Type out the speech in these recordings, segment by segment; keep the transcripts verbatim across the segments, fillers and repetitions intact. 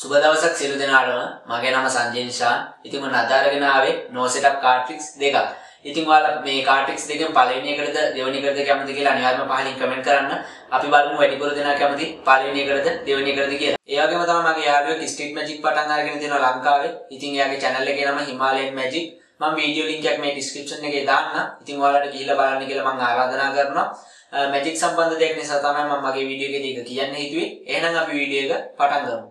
සුබ දවසක් සියලු දෙනාටම. මගේ නම සංජය නිශාන්. ඉතින් මම අද අරගෙන ආවේ no setup card tricks දෙකක්. ඉතින් ඔයාලා මේ card tricks දෙකෙන් පළවෙනි එකටද දෙවෙනි එකටද කැමති කියලා අනිවාර්යයෙන්ම පහලින් කමෙන්ට් කරන්න. අපි බලමු වැඩිපුර දෙනා කැමති පළවෙනි එකටද දෙවෙනි එකටද කියලා. ඒ වගේම තමයි මගේ යාළුවෙක් ස්ට්‍රීට් මැජික් පටන් අරගෙන තියෙනවා ලංකාවේ. ඉතින් එයාගේ channel එකේ නම Himalayan Magic. මම වීඩියෝ link එකක් මේ description එකේ දාන්න. ඉතින් ඔයාලට ගිහිල්ලා බලන්න කියලා මම ආරාධනා කරනවා. මැජික් සම්බන්ධ දෙයක් නිසා තමයි මම මගේ වීඩියෝ එකේදී ඒක කියන්න හිතුවේ. එහෙනම් අපි වීඩියෝ එක පටන් ගමු.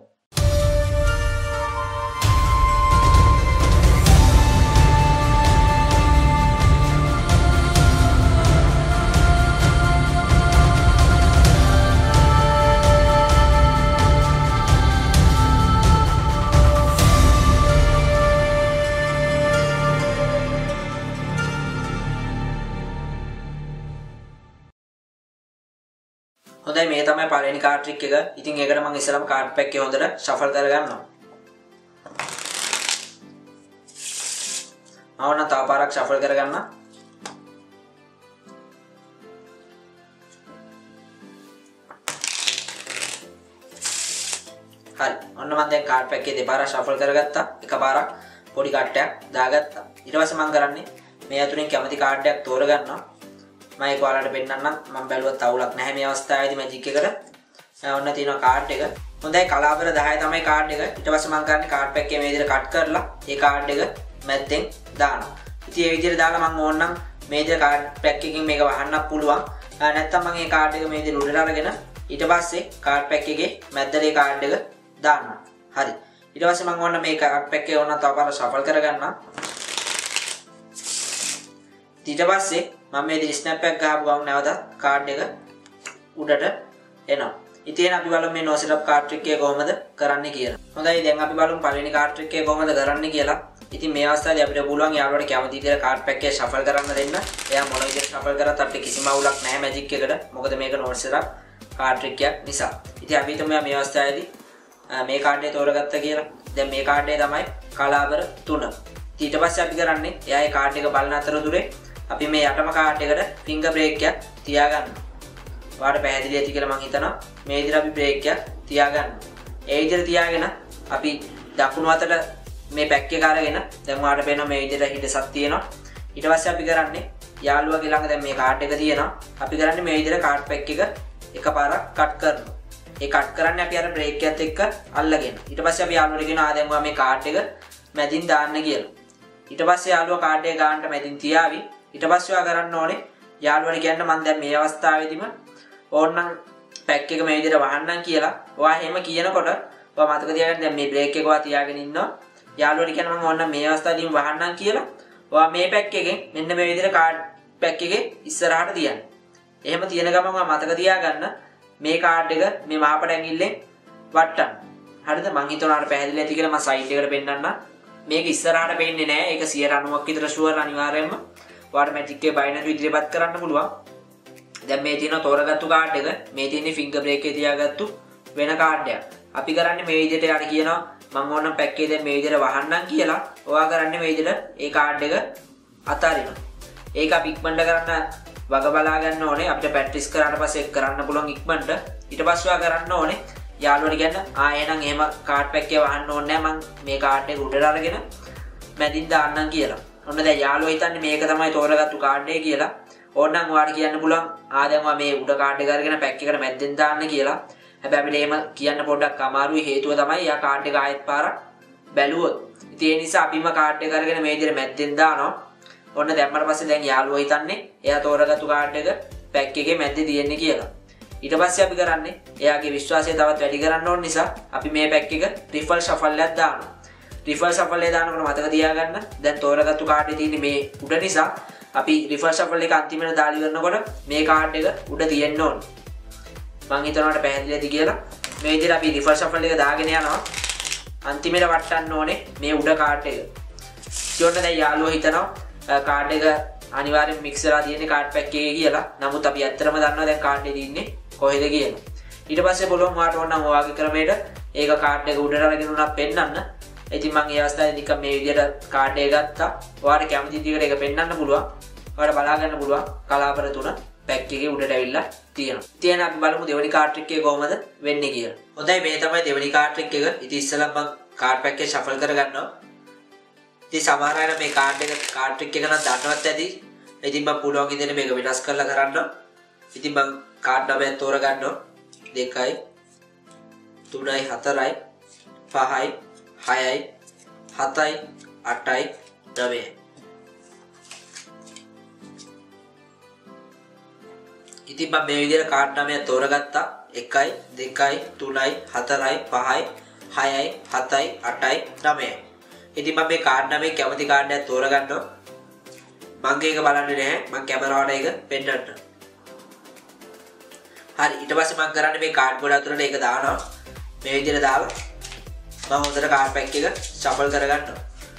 හොඳයි මේ තමයි පළවෙනි කාඩ් ට්‍රික් එක. ඉතින් ඒකට මම ඉස්සෙල්ලාම කාඩ් පැක් එක හොඳට ෂෆල් කරගන්නවා. ආවනම් තව පාරක් ෂෆල් කරගන්න. හරි. ඔන්න මම දැන් කාඩ් පැක් එකේ දෙපාරක් ෂෆල් කරගත්තා. එකපාරක් පොඩි කට්ටයක් දාගත්තා. ඊට පස්සේ මම කරන්නේ මේ අතුරින් කැමති කාඩ් එකක් තෝරගන්නවා. මම ඒක ඔයාලට පෙන්නන්නම්. මම බැලුවත් අවුලක් නැහැ මේ අවස්ථාවේදී මැජික් එකට. ඔන්න තියෙනවා කාඩ් එක. හොඳයි කලාපර දහය තමයි කාඩ් එක. ඊට පස්සේ මම කරන්නේ කාඩ් පැක් එකේ මේ විදිහට කට් කරලා ඒ කාඩ් එක මැද්දෙන් දානවා. ඉතින් මේ විදිහට දාලා මම ඕනනම් මේ විදිහට කාඩ් පැක් එකකින් මේක වහන්නත් පුළුවන්. නැත්නම් මම මේ කාඩ් එක මේ විදිහට උඩට අරගෙන ඊට පස්සේ කාඩ් පැක් එකේ මැද්දට ඒ කාඩ් එක දානවා. හරි. ඊට පස්සේ මම ඕන මේ කාඩ් පැක් එක ඕන තව පාර ෂෆල් කරගන්නවා. ඊට පස්සේ මම මේ දිලි ස්නැප් එකක් ගහපු ගමන් නැවත කාඩ් එක උඩට එනවා. ඉතින් අපි බලමු මේ no setup card trick එක කොහොමද කරන්නේ කියලා. හොඳයි දැන් අපි බලමු පළවෙනි card trick එක කොහොමද කරන්නේ කියලා. ඉතින් මේ අවස්ථාවේදී අපිට පුළුවන් යාළුවට කැමති විදිහට card pack එක shuffle කරන්න දෙන්න. එයා මොන විදිහට shuffle කරත් අපිට කිසිම අවුලක් නැහැ magic එකට. මොකද මේක no setup card trick එකක් නිසා. ඉතින් අපි හිතමු මේ අවස්ථාවේදී මේ card එක තෝරගත්තා කියලා. දැන් මේ card එක තමයි කලාබර තුන. ඊට පස්සේ අපි කරන්නේ එයා ඒ card එක බලන අතරතුරේ අපි මේ යටම කාඩ් එකට ෆින්ගර් බ්‍රේක් එකක් තියාගන්නවා. ඔයාලට පැහැදිලි ඇති කියලා මම හිතනවා. මේ විදිහට අපි බ්‍රේක් එකක් තියාගන්නවා. ඒ විදිහට තියාගෙන අපි දකුණු අතට මේ පැක් එක අරගෙන දැන් ඔයාලට පේනවා මේ විදිහට හිටසක් තියෙනවා. ඊට පස්සේ අපි කරන්නේ යාළුවගේ ළඟ දැන් මේ කාඩ් එක තියෙනවා. අපි කරන්නේ මේ විදිහට කාඩ් පැක් එක එකපාරක් කට් කරනවා. ඒ කට් කරන්නේ අපි අර බ්‍රේක් එකත් එක්ක අල්ලගෙන. ඊට පස්සේ අපි යාළුවට කියනවා ආ දැන් ඔයා මේ කාඩ් එක මැදින් දාන්න කියලා. ඊට පස්සේ යාළුවා කාඩ් එක ගන්නට මැදින් තියාවි. ඊට පස්සේ ඔයා කරන්න ඕනේ යාළුවාට කියන්න මම දැන් මේ අවස්ථාවේදීම ඕනනම් පැක් එක මේ විදිහට වහන්නම් කියලා. ඔයා එහෙම කියනකොට ඔයා මතක තියාගන්න දැන් මේ බ්‍රේක් එක ඔයා තියාගෙන ඉන්නවා. යාළුවාට කියන්න මම ඕනනම් මේ අවස්ථාවේදීම වහන්නම් කියලා. ඔයා මේ පැක් එකෙන් මෙන්න මේ විදිහට කාඩ් පැක් එකේ ඉස්සරහට තියන්න. එහෙම තියෙන ගමන් ඔයා මතක තියාගන්න මේ කාඩ් එක මේ මහපට ඇඟිල්ලෙන් වට්ටන්න. හරිද? මං හිතනවා පැහැදිලි ඇති කියලා මම සයිඩ් එකට පෙන්නන්නම්. මේක ඉස්සරහට පෙන්නේ නැහැ. ඒක සියයට අනූවක් විතර ෂුවර් අනිවාර්යයෙන්ම. ඔයාලට මැජික් එකේ බය නැතුව ඉදිරියපත් කරන්න පුළුවන්. දැන් මේ තියෙන තෝරගත්තු කාඩ් එක මේ තියෙන්නේ ෆින්ගර් බ්‍රේක් එකේ තියාගත්තු වෙන කාඩ් එකක්. අපි කරන්නේ මේ විදිහට යාට කියනවා මම ඕනම් පැක් එකේ දැන් මේ විදිහට වහන්නම් කියලා. ඔයා කරන්නේ මේ විදිහට ඒ කාඩ් එක අතාරිනවා. ඒක අපි ඉක්මනට කරන්න වග බලා ගන්න ඕනේ. අපිට ප්‍රැක්ටිස් කරාට පස්සේ කරන්න පුළුවන් ඉක්මනට. ඊට පස්සේ ඔයා කරන්න ඕනේ යාළුවට කියන්න ආ එහෙනම් එහෙම කාඩ් පැක් එක වහන්න ඕනේ නැහැ. මම මේ කාඩ් එක උඩට අරගෙන මැදින් දාන්නම් කියලා. ඔන්න දැන් යාළුවා හිතන්නේ මේක තමයි තෝරගත්තු කාඩ් එක කියලා. ඕනනම් ඔයාලට කියන්න පුළුවන් ආ දැන් ඔයා මේ උඩ කාඩ් එක අරගෙන පැක් එකට මැද්දෙන් දාන්න කියලා. හැබැයි අපිට එහෙම කියන්න පොඩ්ඩක් අමාරුයි. හේතුව තමයි යා කාඩ් එක ආයෙත් පාරක් බැලුවොත්. ඉතින් ඒ නිසා අපිම කාඩ් එක අරගෙන මේ විදිහට මැද්දෙන් දානවා. ඔන්න දැම්මට පස්සේ දැන් යාළුවා හිතන්නේ එයා තෝරගත්තු කාඩ් එක පැක් එකේ මැද්දේ තියෙන්නේ කියලා. ඊට පස්සේ අපි කරන්නේ එයාගේ විශ්වාසය තවත් වැඩි කරන්න ඕන නිසා අපි මේ පැක් එක රිෆල් ෂෆල් එකක් දානවා. රිෆල් ෂෆල් එක දානකොට මතක තියාගන්න දැන් තෝරගත්තු කාඩ් එකේ තියෙන්නේ මේ උඩ නිසා අපි රිෆල් ෂෆල් එක අන්තිමට දාලා ඉවරනකොට මේ කාඩ් එක උඩ තියෙන්න ඕන. මම හිතනවාට පැහැදිලි ඇති කියලා. මේ විදිහට අපි රිෆල් ෂෆල් එක දාගෙන යනවා. අන්තිමට වටන්න ඕනේ මේ උඩ කාඩ් එක. ඊට දැන් යාළුවා හිතනවා කාඩ් එක අනිවාර්යෙන් මික්ස් වෙලා තියෙන්නේ කාඩ් පැක් එකේ කියලා. නමුත් අපි ඇත්තටම දන්නවා දැන් කාඩ් එකේ තියෙන්නේ කොහෙද කියලා. ඊට පස්සේ බලමු ඔයාට ඕන නම් ඔයාගේ ක්‍රමයට ඒක කාඩ් එක උඩට අරගෙන උනක් පෙන්නන්න. ඉතින් මම මේ අවස්ථාවේ නිකන් මේ විදිහට කාඩ් එක ගත්තා. ඔයාලට කැමති විදිහට ඒක පෙන්වන්න පුළුවන්. ඔයාලට බලා ගන්න පුළුවන් කලාපර තුන පැක් එකේ උඩට ඇවිල්ලා තියෙනවා. ඉතින් අපි බලමු දෙවෙනි කාඩ් ට්‍රික් එක කොහොමද වෙන්නේ කියලා. හොඳයි මේ තමයි දෙවෙනි කාඩ් ට්‍රික් එක. ඉතින් ඉස්සෙල්ලා මම කාඩ් පැක් එක ෂෆල් කරගන්නවා. ඉතින් සමහර අය මේ කාඩ් එක කාඩ් ට්‍රික් එක නම් දන්නවත් ඇති. ඉතින් මම පුළුවන් ඉතින් මේක වෙනස් කරලා කරන්න. ඉතින් මම කාඩ් නම්බරය තෝරගන්නවා. දෙකයි තුනයි හතරයි පහයි හයයි හතයි අටයි නවයයි. ඉතින් මම මේ විදිහට කාඩ් නම්බරය තෝරගත්තා. එකයි දෙකයි තුනයි හතරයි පහයි හයයි හතයි අටයි නවයයි. ඉතින් මම මේ කාඩ් නම්බරේ කැමති කාඩ් එකක් තෝරගන්නවා. මම ඒක බලන්නේ නැහැ. මම කැමරාවට ඒක පෙන්නන්න. හරි ඊට පස්සේ මම කරන්නේ මේ කාඩ් බෝඩ් අතුරට ඒක දානවා. මේ විදිහට දාලා මම හොඳට කාඩ් පැක් එක ෂෆල් කරගන්නවා.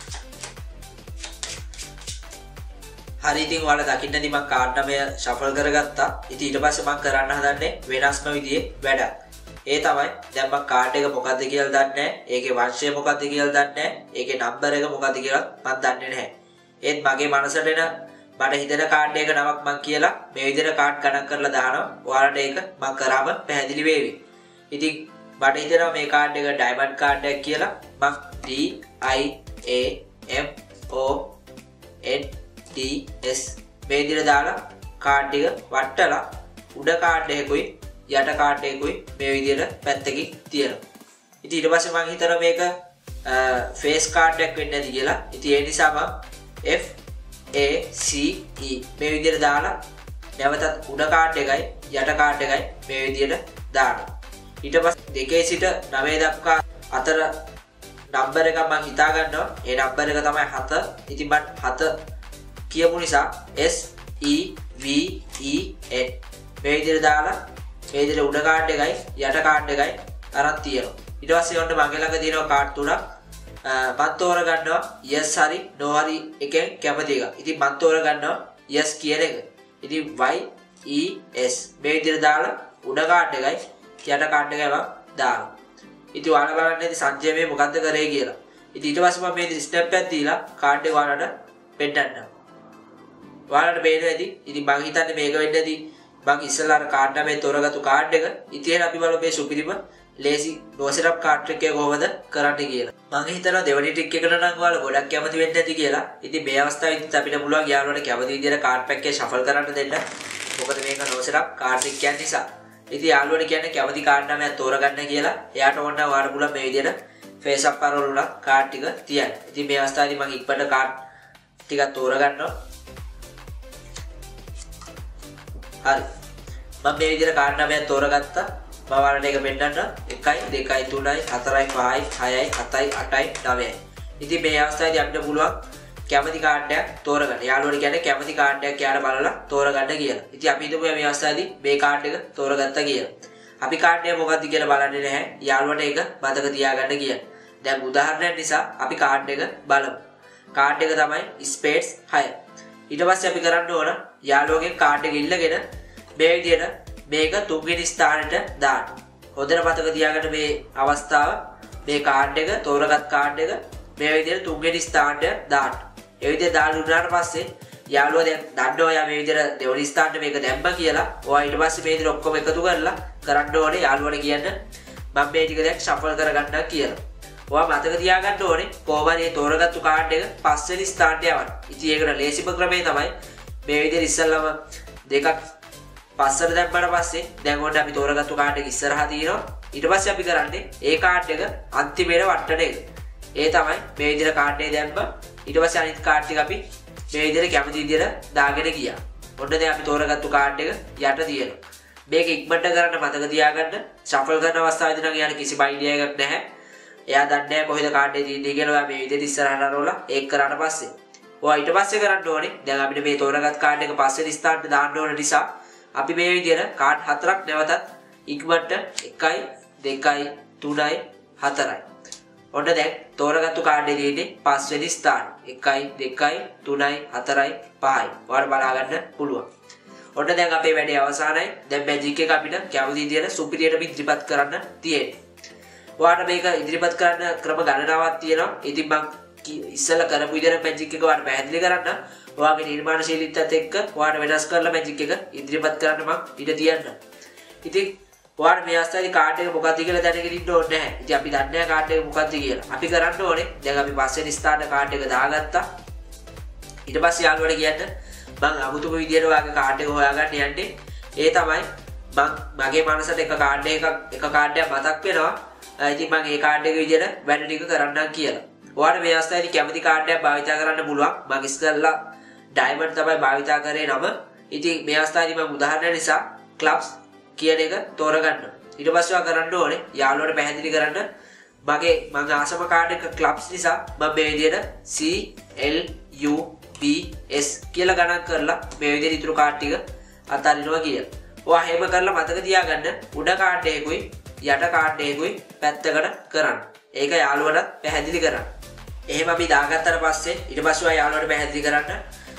හරි ඉතින් ඔයාලා දකින්න ඇති මම කාඩ් නම්බරය ෂෆල් කරගත්තා. ඉතින් ඊට පස්සේ මම කරන්න හදන්නේ වෙනස්ම විදිහේ වැඩක්. ඒ තමයි දැන් මම කාඩ් එක මොකද්ද කියලා දන්නේ නැහැ. ඒකේ වංශය මොකද්ද කියලා දන්නේ නැහැ. ඒකේ නම්බර එක මොකද්ද කියලා මම දන්නේ නැහැ. ඒත් මගේ මනසට එන මට හිතෙන කාඩ් එක නමක් මම කියලා මේ විදිහට කාඩ් ගණන් කරලා දානවා. ඔයාලට ඒක මම කරාම පැහැදිලි වේවි. ඉතින් මට හිතෙනවා මේ කාඩ් එක ඩයමන්ඩ් කාඩ් එකක් කියලා. මම D I A M O N D S මේ විදිහට දාලා කාඩ් එක වට්ටලා උඩ කාඩ් එකකුයි යට කාඩ් එකකුයි මේ විදිහට පැත්තකින් තියනවා. ඉතින් ඊට පස්සේ මම හිතනවා මේක ෆේස් කාඩ් එකක් වෙන්න ඇති කියලා. ඉතින් ඒ නිසා මම F A C E මේ විදිහට දාලා නැවතත් උඩ කාඩ් එකයි යට කාඩ් එකයි මේ විදිහට දානවා. ඊට පස්සේ දෙකේ සිට නවය දක්වා අතර නම්බර එකක් මම හිතා ගන්නවා. ඒ නම්බර එක තමයි හත. ඉතින් මම හත කියපු නිසා S E V E N මේ විදිහට දාලා මේ විදිහට උඩ කාඩ් එකයි යට කාඩ් එකයි අරන් තියෙනවා. ඊට පස්සේ ඔන්න මගේ ළඟ තියෙනවා කාඩ් තුනක්. මම තෝරගන්නවා yes හරි no හරි එකෙන් කැමති එක. ඉතින් මම තෝරගන්නවා yes කියන එක. ඉතින් Y E S මේ විදිහට දාලා උඩ කාඩ් එකයි යට කාඩ් එකයි මම දානවා. ඉතින් ඔයාලා බලන්න ඉතින් සංජය මේ මොකද්ද කරේ කියලා. ඉතින් ඊට පස්සේ මම මේ ස්ටෙප් එකක් දීලා කාඩ් එක ඔයාලට පෙන්නන්නම්. ඔයාලට පේනවා ඇති. ඉතින් මම හිතන්නේ මේක වෙන්න ඇති. මම ඉස්සෙල්ලා අර කාඩ් නම්බරේ තෝරගත්තු කාඩ් එක. ඉතින් අපි බලමු මේ සුපිරිම ලේසි no setup කාඩ් ට්‍රික් එක කොහොමද කරන්නේ කියලා. මම හිතනවා දෙවෙනි ට්‍රික් එකට නම් ඔයාලා ගොඩක් කැමති වෙන්න ඇති කියලා. ඉතින් මේ අවස්ථාවේදී අපිට පුළුවන් යාළුවන්ට කැමති විදිහට කාඩ් පැක් එක ෂෆල් කරන්න දෙන්න. මොකද මේක no setup කාඩ් ට්‍රික් කියන්නේ නිසා. ඉතින් යාළුවන්ට කියන්නේ කැමති කාඩ් නම්බරයක් තෝරගන්න කියලා. එයාට ඕන නම් ඔයාලා පුළුවන් මේ විදිහට face up parallel වල කාඩ් ටික තියන්න. ඉතින් මේ අවස්ථාවේදී මම ඉක්මනට කාඩ් ටිකක් තෝරගන්නවා. හරි. මම මේ විදිහට කාඩ් නම්බරයක් තෝරගත්තා. මම ඔයාලට ඒක පෙන්නන්න එකයි දෙකයි තුනයි හතරයි පහයි හයයි හතයි අටයි නවයයි. ඉතින් මේ අවස්ථාවේදී අපිට පුළුවන් කැමති කාඩ් එකක් තෝරගන්න. යාළුවෝ කියන්නේ කැමති කාඩ් එකක් යාට බලලා තෝරගන්න කියලා. ඉතින් අපි හිතමු මේ අවස්ථාවේදී මේ කාඩ් එක තෝරගත්තා කියලා. අපි කාඩ් එක මොකක්ද කියලා බලන්නේ නැහැ. යාළුවට ඒක මතක තියාගන්න කියලා. දැන් උදාහරණයක් නිසා අපි කාඩ් එක බලමු. කාඩ් එක තමයි ස්පේඩ්ස් හය. ඊට පස්සේ අපි කරන්න ඕන යාළුවගේ කාඩ් එක ඉල්ලගෙන මේ විදිහට මේක තුන්වෙනි ස්ථානෙට දාන්න. හොඳට මතක තියාගන්න මේ අවස්ථාව මේ කාඩ් එක තෝරගත් කාඩ් එක මේ විදිහට තුන්වෙනි ස්ථානට දාන්න. ඒ විදිහට දාලා උනාට පස්සේ යාළුවා දැන් දන්නවා යා මේ විදිහට දෙවෙනි ස්ථානට මේක දැම්ම කියලා. ඔයා ඊට පස්සේ මේ විදිහට ඔක්කොම එකතු කරලා කරන්න ඕනේ යාළුවාට කියන්න මම මේ ටික දැන් ෂෆල් කරගන්නවා කියලා. ඔයා මතක තියාගන්න ඕනේ කොහොමද මේ තෝරගත්තු කාඩ් එක පස්වෙනි ස්ථානට යවන්න. ඉතින් ඒකට ලේසිම ක්‍රමය තමයි මේ විදිහට ඉස්සල්ලාම දෙකක් පස්සට දැම්මට පස්සේ දැන් ඔන්න අපි තෝරගත්තු කාඩ් එක ඉස්සරහා තියෙනවා. ඊට පස්සේ අපි කරන්නේ ඒ කාඩ් එක අන්තිමේට වට්ටන එක. ඒ තමයි මේ විදිහට කාඩ් එක දැම්ම. ඊට පස්සේ අනිත් කාඩ් ටික අපි මේ විදිහට කැමති විදිහට දාගෙන ගියා. ඔන්න දැන් අපි තෝරගත්තු කාඩ් එක යට තියෙනවා. මේක ඉක්මනට කරන්න මතක තියාගන්න. ෂෆල් කරන අවස්ථාවේදී නම් යාට කිසිම අයිඩියා එකක් නැහැ. එයා දන්නේ නැහැ කොහෙද කාඩ් එක තියෙන්නේ කියලා. ඔයා මේ විදිහට ඉස්සරහට අරවලා ඒක කරාට පස්සේ ඔයා ඊට පස්සේ කරන්න ඕනේ දැන් අපිට මේ තෝරගත් කාඩ් එක පස්සේ ස්ථානට දාන්න ඕන නිසා අපි මේ විදිහට කාඩ් හතරක් නැවතත් ඉක්මනට එකයි දෙකයි තුනයි හතරයි. ඔන්න දැන් තෝරගත්තු කාඩ් එකේ තියෙන්නේ පස්වෙනි ස්ථාන. එකයි දෙකයි තුනයි හතරයි පහයි. ඔයාලා බලා ගන්න පුළුවන්. ඔන්න දැන් අපේ වැඩේ අවසానයි. දැන් මැජික් එක අපිට කැමති විදිහට සුපිරියට ඉදිරිපත් කරන්න තියෙන්නේ. ඔයාලට මේක ඉදිරිපත් කරන්න ක්‍රම ගණනාවක් තියෙනවා. ඉතින් මම ඉස්සෙල්ලා කරපු විදිහට මැජික් එක ඔයාලට පැහැදිලි කරන්න. ඔයාගේ නිර්මාණශීලීත්වයත් එක්ක ඔයාලට වෙනස් කරලා මැජික් එක ඉදිරිපත් කරන්න මම ඉඩ තියන්න. ඉතින් ඔයාලට මේ අවස්ථාවේදී කාඩ් එක මොකක්ද කියලා දැනගෙන ඉන්න ඕනේ නැහැ. ඉතින් අපි දන්නේ නැහැ කාඩ් එක මොකක්ද කියලා. අපි කරන්න ඕනේ දැන් අපි පස්වෙනි ස්ථාන කාඩ් එක දාගත්තා. ඊට පස්සේ යාළුවට කියන්න මම අමුතුම විදියට ඔයාගේ කාඩ් එක හොයාගන්න යන්නේ. ඒ තමයි මම මගේ මනසට එක කාඩ් එකක් එක කාඩ් එකක් මතක් වෙනවා. ඉතින් මම ඒ කාඩ් එක විදියට වැඩ ටික කරන්නම් කියලා. ඔයාලට මේ අවස්ථාවේදී කැමති කාඩ් එකක් භාවිත කරන්න පුළුවන්. මම ඉස්සෙල්ලා ඩයමන්ඩ් තමයි භාවිත කරේ නම. ඉතින් මේ අවස්ථාවේදී මම උදාහරණ නිසා ක්ලබ්ස් කියන එක තෝරගන්න. ඊට පස්සේ ඔයා කරන්න ඕනේ යාළුවට පැහැදිලි කරන්න මගේ මගේ ආසම කාඩ් එක ක්ලබ්ස් නිසා මම මේ විදියට C L U B S කියලා ගණන් කරලා මේ විදියට ඉතුරු කාඩ් ටික අතරිනවා කියලා. ඔයා හැම කරලා මතක තියාගන්න උඩ කාඩ් එකකුයි යට කාඩ් එකකුයි පැත්තකට කරන්න. ඒක යාළුවට පැහැදිලි කරන්න. එහෙම අපි දාගත්තට පස්සේ ඊට පස්සේ ඔයා යාළුවට පැහැදිලි කරන්න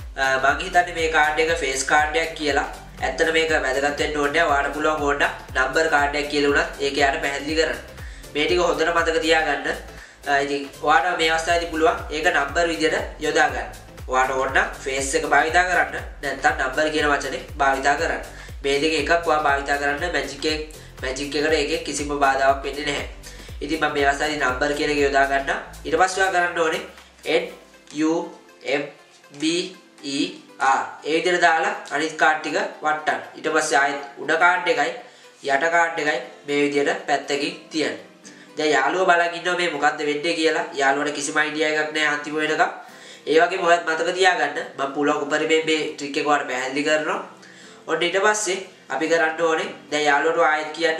මම හිතන්නේ මේ කාඩ් එක ෆේස් කාඩ් එකක් කියලා. ඇත්තට මේක වැදගත් වෙන්න ඕනේ. ඔයාලට පුළුවන් ඕන නම්බර් කාඩ් එකක් කියලා උනත් ඒක යාට පැහැදිලි කරන්න. මේ ටික හොඳට මතක තියාගන්න. ඉතින් ඔයාලට මේ අවස්ථාවේදී පුළුවන් ඒක නම්බර් විදියට යොදා ගන්න. ඔයාලට ඕන ෆේස් එක භාවිත කරන්න නැත්නම් නම්බර් කියන වචනේ භාවිත කරන්න. මේ දෙක එකක් ඔයා භාවිත කරන්න මැජික් එක මැජික් එකට ඒකේ කිසිම බාධාවක් වෙන්නේ නැහැ. ඉතින් මම මේ අවස්ථාවේදී නම්බර් කියන එක යොදා ගන්න. ඊට පස්සේ ඔයා කරන්න ඕනේ N U M B E R ඒ විදිහට දාලා අනිත් කාඩ් ටික වට්ටන්න. ඊට පස්සේ ආයෙත් උඩ කාඩ් එකයි යට කාඩ් එකයි මේ විදිහට පැත්තකින් තියන්න. දැන් යාළුවා බලන් ඉන්නවා මේ මොකද්ද වෙන්නේ කියලා. යාළුවට කිසිම අයිඩියා එකක් නැහැ අන්තිම වෙනකම්. ඒ වගේම ඔයත් මතක තියාගන්න මම පුළුවන් උපරිමයෙන් මේ ට්‍රික් එක ඔයාලට පැහැදිලි කරනවා. ඔන්න ඊට පස්සේ අපි කරන්න ඕනේ දැන් යාළුවට ආයෙත් කියන්න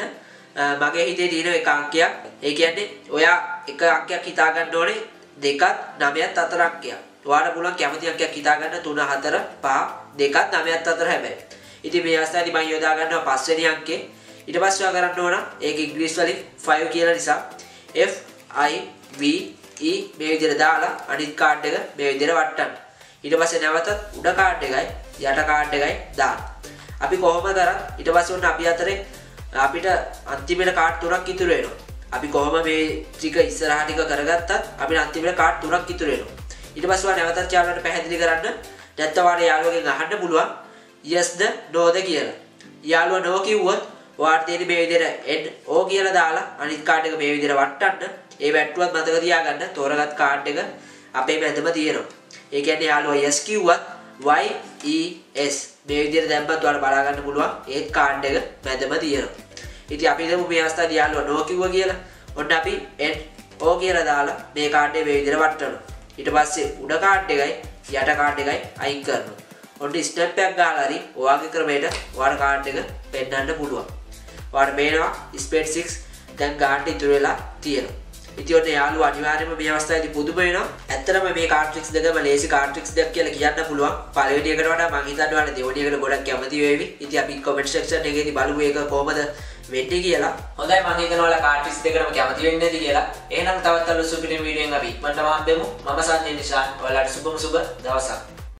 මගේ හිතේ තියෙන එක අංකයක්. ඒ කියන්නේ ඔයා එක අංකයක් හිතා ගන්න ඕනේ දෙකත් නවයත් අතර අංකයක්. ඔයාලට පුළුවන් කැමති අංකයක් හිතා ගන්න තුන හතර පහ දෙකත් නවයත් අතර හැබැයි. ඉතින් මේ අවස්ථාවේදී මම යොදා ගන්නවා පස්වෙනි අංකේ. ඊට පස්සේ ඔයා කරන්න ඕන ඒක ඉංග්‍රීසි වලින් five කියලා නිසා F I V E මේ විදිහට දාලා අනිත් කාඩ් එක මේ විදිහට වට්ටන්න. ඊට පස්සේ නැවතත් උඩ කාඩ් එකයි යට කාඩ් එකයි දාන්න. අපි කොහොමද කරත් ඊට පස්සේ ඔන්න අපි අතරේ අපිට අන්තිමට කාඩ් තුනක් ඉතුරු වෙනවා. අපි කොහොම මේ ටික ඉස්සරහට ටික කරගත්තත් අපිට අන්තිමට කාඩ් තුනක් ඉතුරු වෙනවා. ඊට පස්සේ ඔයා නැවතත් යාළුවට පැහැදිලි කරන්න. නැත්නම් ඔයාලා යාළුවගෙන් අහන්න පුළුවන් yes ද no ද කියලා. යාළුවා no කිව්වොත් ඔයාට තියෙන මේ විදිහට N O කියලා දාලා අනිත් කාඩ් එක මේ විදිහට වට්ටන්න. ඒ වැට්ටුවත් මතක තියාගන්න තෝරගත් කාඩ් එක අපේ මැදම තියෙනවා. ඒ කියන්නේ යාළුවා yes කිව්වත් Y E S මේ විදිහට දැම්මත් ඔයාලා බලා ගන්න පුළුවන් ඒත් කාඩ් එක මැදම තියෙනවා. ඉතින් අපි හිතමු මේ අවස්ථාවේදී යාළුවා no කිව්වා කියලා. ඔන්න අපි N O කියලා දාලා මේ කාඩ් එක මේ විදිහට වට්ටනවා. ඊට පස්සේ උඩ කාඩ් එකයි යට කාඩ් එකයි අයින් කරනවා. ඔන්න ස්ටෙප් එකක් ගාලා හරි ඔයාගේ ක්‍රමයට ඔයාලා කාඩ් එක පෙන්නන්න පුළුවන්. ඔයාලට මේනවා ස්පීඩ් six දැන් කාඩ් ඉතුරු වෙලා තියෙනවා. ඉතින් ඔන්න යාළුවා අනිවාර්යයෙන්ම මේ අවස්ථාවේදී පුදුම වෙනවා. ඇත්තටම මේ කාඩ් ට්‍රික්ස් දෙකම ලේසි කාඩ් ට්‍රික්ස් දෙක කියලා කියන්න පුළුවන්. පළවෙනි එකට වඩා මම හිතන්නේ ඔයාලා දෙවෙනි එකට ගොඩක් කැමති වෙවි. ඉතින් අපි කමෙන්ට් සෙක්ෂන් එකේදී බලමු ඒක කොහොමද වෙන්නේ කියලා. හොඳයි මම හිතනවා ඔයාලා කාඩ් ට්‍රික්ස් දෙකම කැමති වෙන්නේ නැති කියලා. එහෙනම් තවත් අලුත් සුපිරි වීඩියෝ එකක් අපි ඉක්මනටම හම්බෙමු. මම සන්දේ නිශාන්. ඔයාලට සුබම සුබ දවසක්.